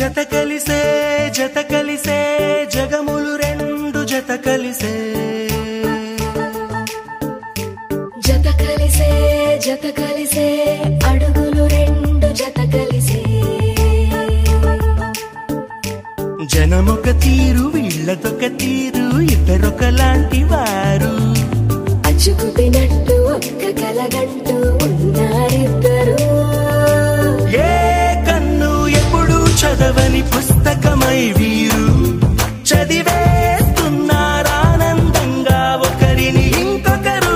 జత కలిసే జగములు రెండు జత కలిసే అడుగులు రెండు జత కలిసే జనమొక తీరు వీళ్ళదొక తీరు ఇద్దరొకలాంటి వారు అచ్చుకుతినట్టు ఒక్క కలగంటూ ఉన్నారిద్దరు ఏ కన్ను ఎప్పుడు చదవని పుస్తకమై వీరు చదివేస్తున్నారానందంగా ఒకరిని ఇంకొకరు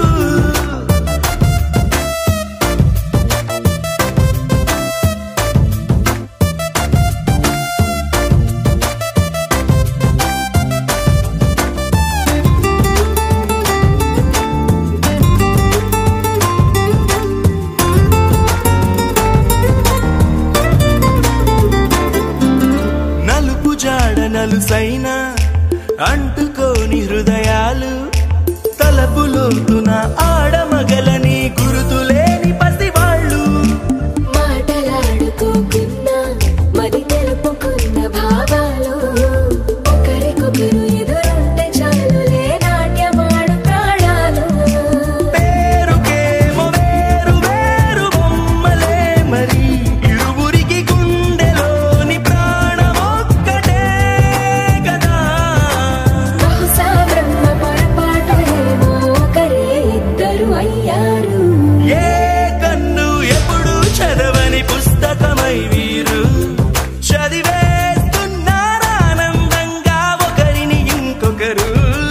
నలుసైన అంటుకోని హృదయాలు తలపులోతున ఆడమగలని గురుతులేని పసివాళ్ళు మాటలాడుకోకున్నా మరి తెలుపుకున్న భావాలు ఒకరికొకరు ఎదురుంటే చాలులే నాట్యమాడు ప్రాణాలు పేరుకేమో వేరు వేరు బొమ్మలే మరి ఇరువురికి గుండెలోని ప్రాణమొక్కటే కదా బహుశా బ్రహ్మ పొరపాటు ఏమో ఒకరే ఇద్దరు అయ్యారు ఏ కన్ను ఎప్పుడు చదవని పుస్తకమై వీరు చదివేస్తున్నారానందంగా ఒకరిని ఇంకొకరు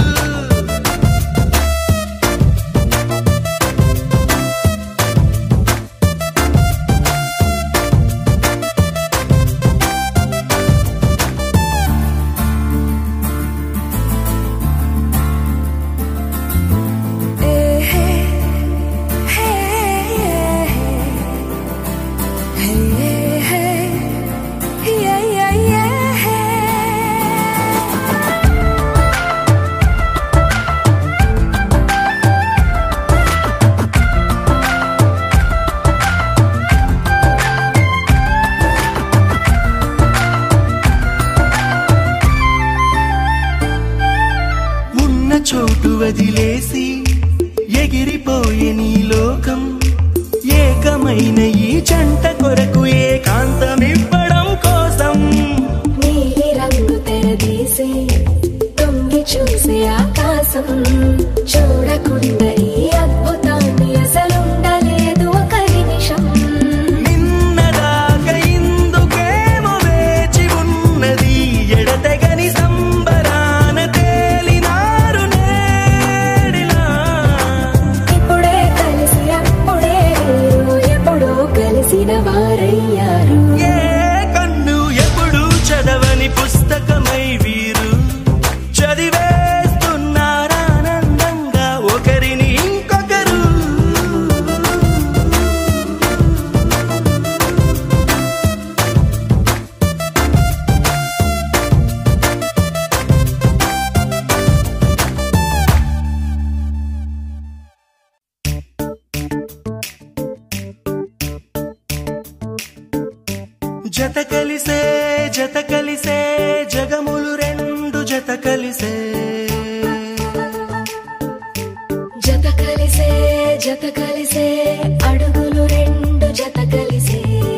ఉన్న చోటు వదిలేసి ఎగిరిపోయే నీ లోకం ఏకమైన ఈ జంట కొరకు ఏకాంతమివ్వడం కోసం నీలి రంగు తెరదీసి తొంగి చూసే ఆకాశం చూడకుండా ఈ అద్భుతాన్ని అసలుండలేదు ఒక నిమిషం నిన్నదాకా ఇందుకేమో వేచి ఉన్నది ఎడతెగని సంబరాన తేలినారు నేడిలా ఇప్పుడే కలిసి అప్పుడే వీరు ఎప్పుడో కలిసిన వారయ్యారు ఏ కన్ను ఎప్పుడు చదవని పుస్తకమై వీరు చదివేస్తున్నారానందంగా ఒకరిని ఇంకొకరు జత కలిసే జగములు రెండు జత కలిసే అడుగులు రెండు జత కలిసే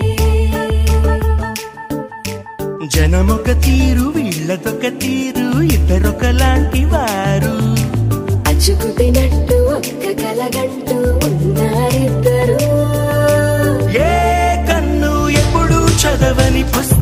జనమొక తీరు వీళ్ళదొక తీరు ఇద్దరొకలాంటి వారు అచ్చుకుతినట్టు ఒక్క కలగంటూ ఉన్నారిద్దరు ఏ కన్ను ఎప్పుడు చదవని పుస్తకం